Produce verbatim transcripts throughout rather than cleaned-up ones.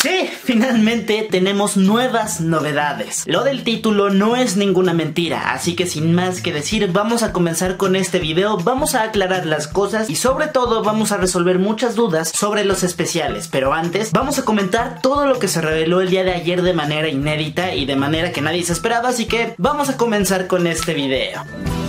Sí, finalmente tenemos nuevas novedades. Lo del título no es ninguna mentira, así que sin más que decir, vamos a comenzar con este video, vamos a aclarar las cosas y sobre todo vamos a resolver muchas dudas sobre los especiales. Pero antes, vamos a comentar todo lo que se reveló el día de ayer de manera inédita y de manera que nadie se esperaba, así que vamos a comenzar con este video.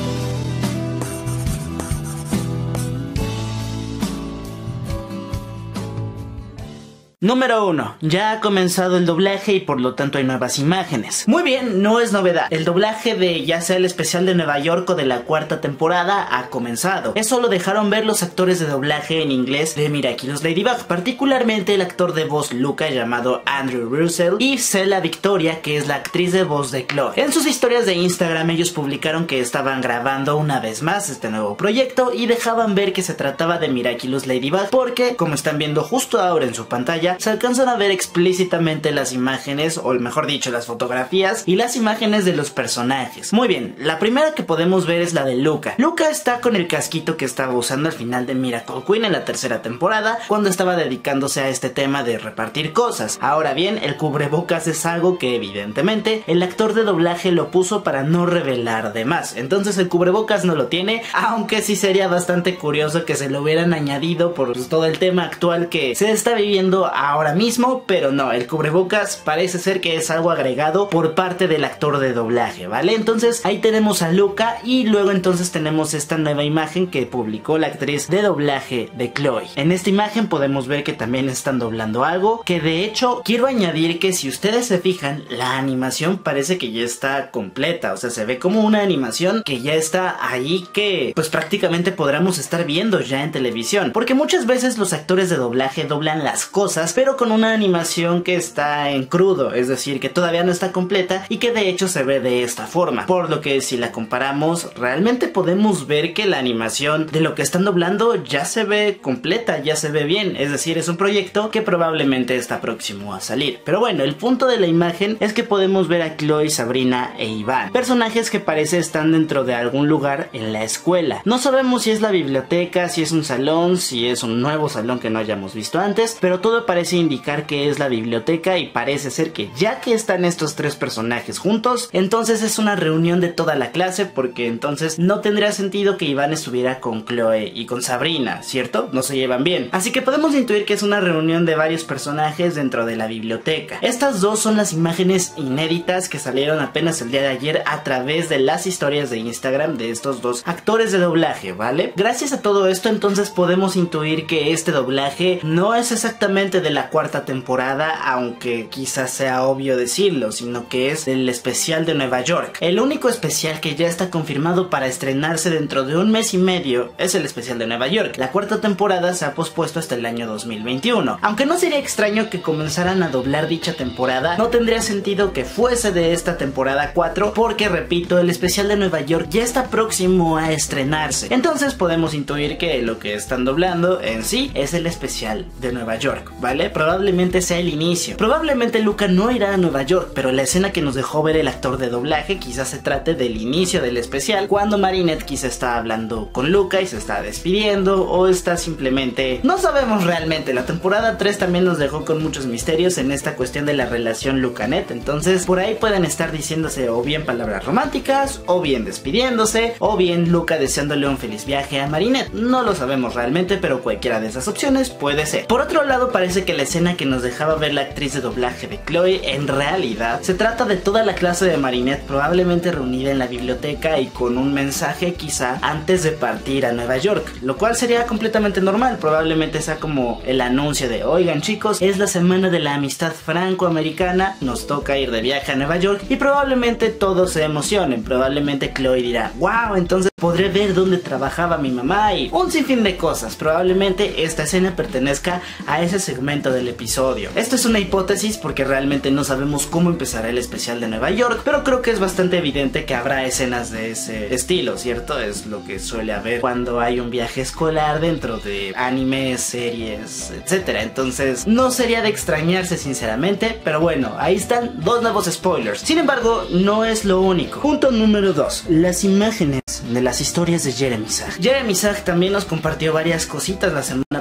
Número uno. Ya ha comenzado el doblaje y por lo tanto hay nuevas imágenes. Muy bien, no es novedad. El doblaje de ya sea el especial de Nueva York o de la cuarta temporada ha comenzado. Eso lo dejaron ver los actores de doblaje en inglés de Miraculous Ladybug, particularmente el actor de voz Luca llamado Andrew Russell y Zella Victoria, que es la actriz de voz de Chloe. En sus historias de Instagram ellos publicaron que estaban grabando una vez más este nuevo proyecto y dejaban ver que se trataba de Miraculous Ladybug porque, como están viendo justo ahora en su pantalla, se alcanzan a ver explícitamente las imágenes, o mejor dicho, las fotografías y las imágenes de los personajes. Muy bien, la primera que podemos ver es la de Luca. Luca está con el casquito que estaba usando al final de Miracle Queen en la tercera temporada, cuando estaba dedicándose a este tema de repartir cosas. Ahora bien, el cubrebocas es algo que evidentemente el actor de doblaje lo puso para no revelar de más. Entonces el cubrebocas no lo tiene, aunque sí sería bastante curioso que se lo hubieran añadido por pues, todo el tema actual que se está viviendo ahora mismo, pero no, el cubrebocas parece ser que es algo agregado por parte del actor de doblaje, ¿vale? Entonces ahí tenemos a Luca y luego entonces tenemos esta nueva imagen que publicó la actriz de doblaje de Chloe. En esta imagen podemos ver que también están doblando algo, que de hecho quiero añadir que si ustedes se fijan, la animación parece que ya está completa, o sea, se ve como una animación que ya está ahí, que pues prácticamente podríamos estar viendo ya en televisión, porque muchas veces los actores de doblaje doblan las cosas pero con una animación que está en crudo, es decir, que todavía no está completa y que de hecho se ve de esta forma, por lo que si la comparamos realmente podemos ver que la animación de lo que están doblando ya se ve completa, ya se ve bien, es decir, es un proyecto que probablemente está próximo a salir. Pero bueno, el punto de la imagen es que podemos ver a Chloe, Sabrina e Iván, personajes que parece están dentro de algún lugar en la escuela. No sabemos si es la biblioteca, si es un salón, si es un nuevo salón que no hayamos visto antes, pero todo parece indicar que es la biblioteca y parece ser que ya que están estos tres personajes juntos, entonces es una reunión de toda la clase, porque entonces no tendría sentido que Iván estuviera con Chloe y con Sabrina, ¿cierto? No se llevan bien. Así que podemos intuir que es una reunión de varios personajes dentro de la biblioteca. Estas dos son las imágenes inéditas que salieron apenas el día de ayer a través de las historias de Instagram de estos dos actores de doblaje, ¿vale? Gracias a todo esto entonces podemos intuir que este doblaje no es exactamente de la cuarta temporada, aunque quizás sea obvio decirlo, sino que es el especial de Nueva York. El único especial que ya está confirmado para estrenarse dentro de un mes y medio es el especial de Nueva York. La cuarta temporada se ha pospuesto hasta el año dos mil veintiuno. Aunque no sería extraño que comenzaran a doblar dicha temporada, no tendría sentido que fuese de esta temporada cuatro, porque repito, el especial de Nueva York ya está próximo a estrenarse. Entonces podemos intuir que lo que están doblando en sí es el especial de Nueva York, ¿vale? Probablemente sea el inicio. Probablemente Luca no irá a Nueva York, pero la escena que nos dejó ver el actor de doblaje quizás se trate del inicio del especial, cuando Marinette quizá está hablando con Luca y se está despidiendo, o está simplemente... no sabemos realmente. La temporada tres también nos dejó con muchos misterios en esta cuestión de la relación Luca-Net, entonces por ahí pueden estar diciéndose o bien palabras románticas, o bien despidiéndose, o bien Luca deseándole un feliz viaje a Marinette. No lo sabemos realmente, pero cualquiera de esas opciones puede ser. Por otro lado, parece que la escena que nos dejaba ver la actriz de doblaje de Chloe en realidad se trata de toda la clase de Marinette probablemente reunida en la biblioteca y con un mensaje quizá antes de partir a Nueva York, lo cual sería completamente normal. Probablemente sea como el anuncio de: oigan chicos, es la semana de la amistad franco-americana, nos toca ir de viaje a Nueva York, y probablemente todos se emocionen. Probablemente Chloe dirá: wow, entonces podré ver dónde trabajaba mi mamá, y un sinfín de cosas. Probablemente esta escena pertenezca a ese segmento del episodio. Esto es una hipótesis porque realmente no sabemos cómo empezará el especial de Nueva York, pero creo que es bastante evidente que habrá escenas de ese estilo, ¿cierto? Es lo que suele haber cuando hay un viaje escolar dentro de animes, series, etcétera. Entonces no sería de extrañarse sinceramente, pero bueno, ahí están dos nuevos spoilers. Sin embargo, no es lo único. Punto número dos, las imágenes de las historias de Jeremy Zag. Jeremy Zag también nos compartió varias cositas la semana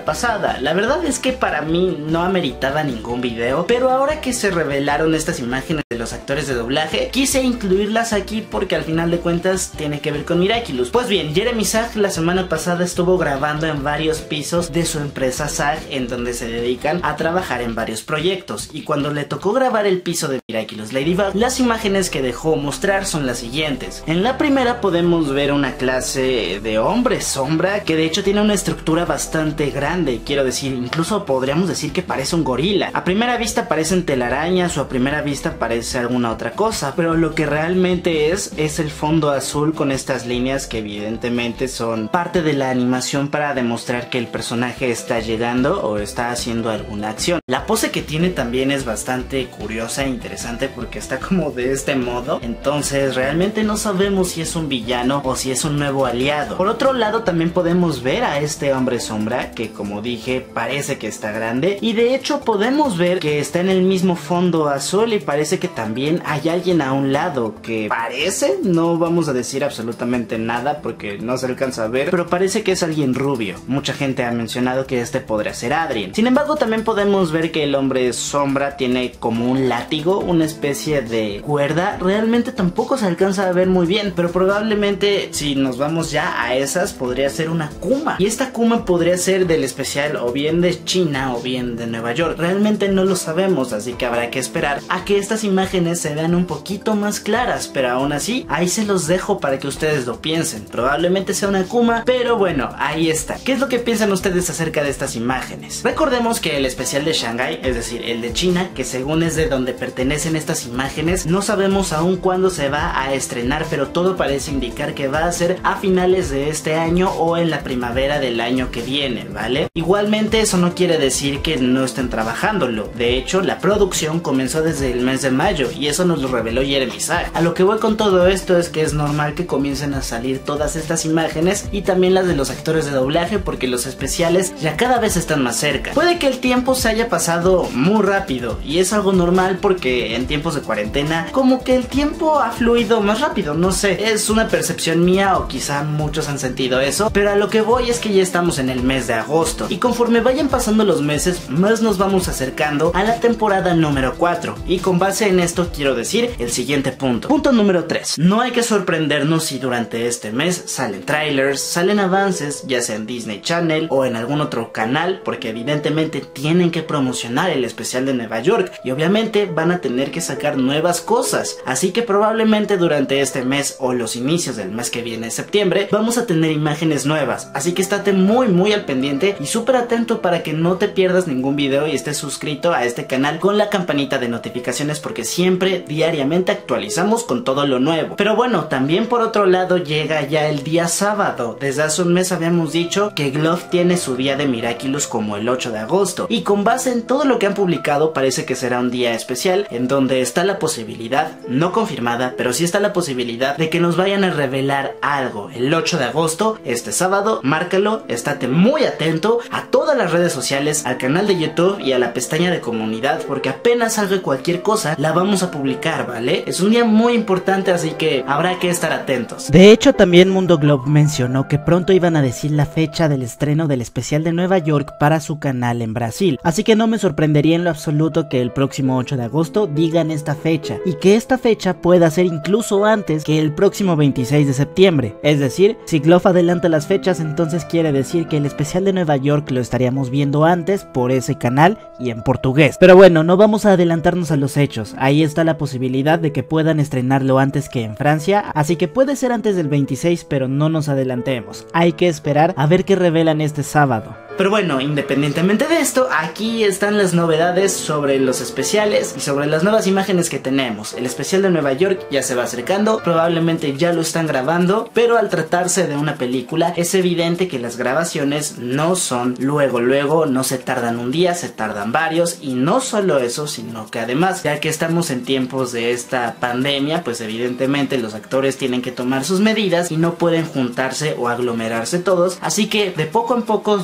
pasada. La verdad es que para mí no ameritaba ningún video, pero ahora que se revelaron estas imágenes de los actores de doblaje, quise incluirlas aquí porque al final de cuentas tiene que ver con Miraculous. Pues bien, Jeremy Zag la semana pasada estuvo grabando en varios pisos de su empresa Zag, en donde se dedican a trabajar en varios proyectos, y cuando le tocó grabar el piso de Miraculous Ladybug, las imágenes que dejó mostrar son las siguientes. En la primera podemos ver una clase de hombre sombra que de hecho tiene una estructura bastante grande, quiero decir, incluso podríamos decir que parece un gorila. A primera vista parecen telarañas o a primera vista parece alguna otra cosa, pero lo que realmente es es el fondo azul con estas líneas que evidentemente son parte de la animación para demostrar que el personaje está llegando o está haciendo alguna acción. La pose que tiene también es bastante curiosa e interesante porque está como de este modo, entonces realmente no sabemos si es un villano o si es un nuevo aliado. Por otro lado también podemos ver a este hombre sombra que, como dije, parece que está grande, y de hecho podemos ver que está en el mismo fondo azul y parece que también hay alguien a un lado que parece, no vamos a decir absolutamente nada porque no se alcanza a ver, pero parece que es alguien rubio. Mucha gente ha mencionado que este podría ser Adrien. Sin embargo, también podemos ver que el hombre sombra tiene como un látigo, una especie de cuerda. Realmente tampoco se alcanza a ver muy bien, pero probablemente si nos vamos ya a esas podría ser una Kuma, y esta Kuma podría ser del especial o bien de China o bien de Nueva York. Realmente no lo sabemos, así que habrá que esperar a que estas imágenes se vean un poquito más claras, pero aún así ahí se los dejo para que ustedes lo piensen. Probablemente sea una Kuma, pero bueno, ahí está. ¿Qué es lo que piensan ustedes acerca de estas imágenes? Recordemos que el especial de Shanghai, es decir, el de China, que según es de donde pertenecen estas imágenes, no sabemos aún cuándo se va a estrenar, pero todo parece indicar que va a ser a finales de este año o en la primavera del año que viene, ¿vale? Igualmente eso no quiere decir que no estén trabajándolo. De hecho, la producción comenzó desde el mes de mayo y eso nos lo reveló Jeremy Zag. A lo que voy con todo esto es que es normal que comiencen a salir todas estas imágenes y también las de los actores de doblaje, porque los especiales ya cada vez están más cerca. Puede que el tiempo se haya pasado muy rápido y es algo normal porque en tiempos de cuarentena como que el tiempo ha fluido más rápido, no sé, es una percepción mía o quizá muchos han sentido eso, pero a lo que voy es que ya estamos en el mes de agosto y conforme vayan pasando los meses más nos vamos acercando a la temporada número cuatro, y con base en esto quiero decir el siguiente punto. Punto número tres. No hay que sorprendernos si durante este mes salen trailers, salen avances, ya sea en Disney Channel o en algún otro canal, porque evidentemente tienen que promocionar el especial de Nueva York y obviamente van a tener que sacar nuevas cosas, así que probablemente durante este mes o los inicios del mes que viene, septiembre, vamos a tener imágenes nuevas, así que estate muy muy al pendiente y súper atento para que no te pierdas ningún video y estés suscrito a este canal con la campanita de notificaciones, porque siempre diariamente actualizamos con todo lo nuevo. Pero bueno, también por otro lado llega ya el día sábado. Desde hace un mes habíamos dicho que Glove tiene su día de Miraculous como el ocho de agosto, y con base en todo lo que han publicado parece que será un día especial en donde está la posibilidad, no confirmada, pero sí está la posibilidad de que nos vayan a revelar algo el ocho de agosto, este sábado. Márcalo, estate muy atento a todas las redes sociales, al canal de YouTube y a la pestaña de comunidad, porque apenas salga cualquier cosa la vamos a publicar, ¿vale? Es un día muy importante, así que habrá que estar atentos. De hecho, también Mundo Globe mencionó que pronto iban a decir la fecha del estreno del especial de Nueva York para su canal en Brasil, así que no me sorprendería en lo absoluto que el próximo ocho de agosto digan esta fecha, y que esta fecha pueda ser incluso antes que el próximo veintiséis de septiembre. Es decir, si Glove adelanta las fechas, entonces quiere decir que el especial de Nueva York lo estaríamos viendo antes por ese canal y en portugués. Pero bueno, no vamos a adelantarnos a los hechos, ahí está la posibilidad de que puedan estrenarlo antes que en Francia, así que puede ser antes del veintiséis, pero no nos adelantemos, hay que esperar a ver qué revelan este sábado. Pero bueno, independientemente de esto, aquí están las novedades sobre los especiales y sobre las nuevas imágenes que tenemos. El especial de Nueva York ya se va acercando, probablemente ya lo están grabando, pero al tratarse de una película es evidente que las grabaciones no son luego luego, no se tardan un día, se tardan varios, y no solo eso, sino que además, ya que estamos en tiempos de esta pandemia, pues evidentemente los actores tienen que tomar sus medidas y no pueden juntarse o aglomerarse todos, así que de poco en poco durante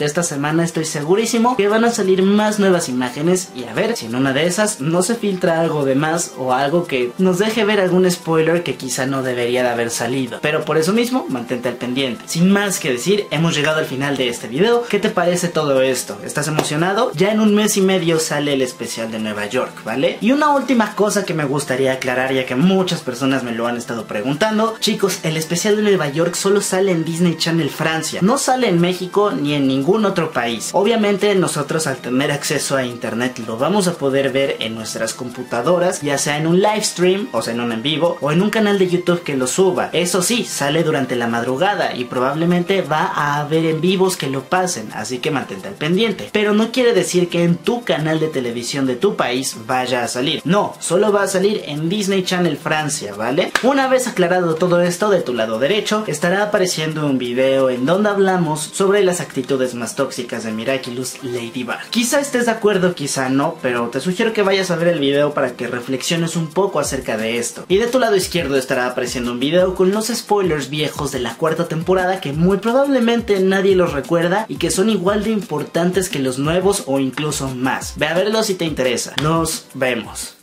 esta semana estoy segurísimo que van a salir más nuevas imágenes y a ver si en una de esas no se filtra algo de más o algo que nos deje ver algún spoiler que quizá no debería de haber salido. Pero por eso mismo, mantente al pendiente. Sin más que decir, hemos llegado al final de este video. ¿Qué te parece todo esto? ¿Estás emocionado? Ya en un mes y medio sale el especial de Nueva York, ¿vale? Y una última cosa que me gustaría aclarar, ya que muchas personas me lo han estado preguntando. Chicos, el especial de Nueva York solo sale en Disney Channel Francia. No sale en México ni en ningún otro país. Obviamente nosotros, al tener acceso a internet, lo vamos a poder ver en nuestras computadoras, ya sea en un live stream, o sea en un en vivo, o en un canal de YouTube que lo suba. Eso sí, sale durante la madrugada y probablemente va a haber en vivos que lo pasen, así que mantente al pendiente. Pero no quiere decir que en tu canal de televisión de tu país vaya a salir. No, solo va a salir en Disney Channel Francia, ¿vale? Una vez aclarado todo esto, de tu lado derecho estará apareciendo un video en donde hablamos sobre las actitudes más tóxicas de Miraculous Ladybug. Quizá estés de acuerdo, quizá no, pero te sugiero que vayas a ver el video para que reflexiones un poco acerca de esto. Y de tu lado izquierdo estará apareciendo un video con los spoilers viejos de la cuarta temporada que muy probablemente nadie los recuerda y que son igual de importantes que los nuevos o incluso más. Ve a verlos si te interesa. Nos vemos.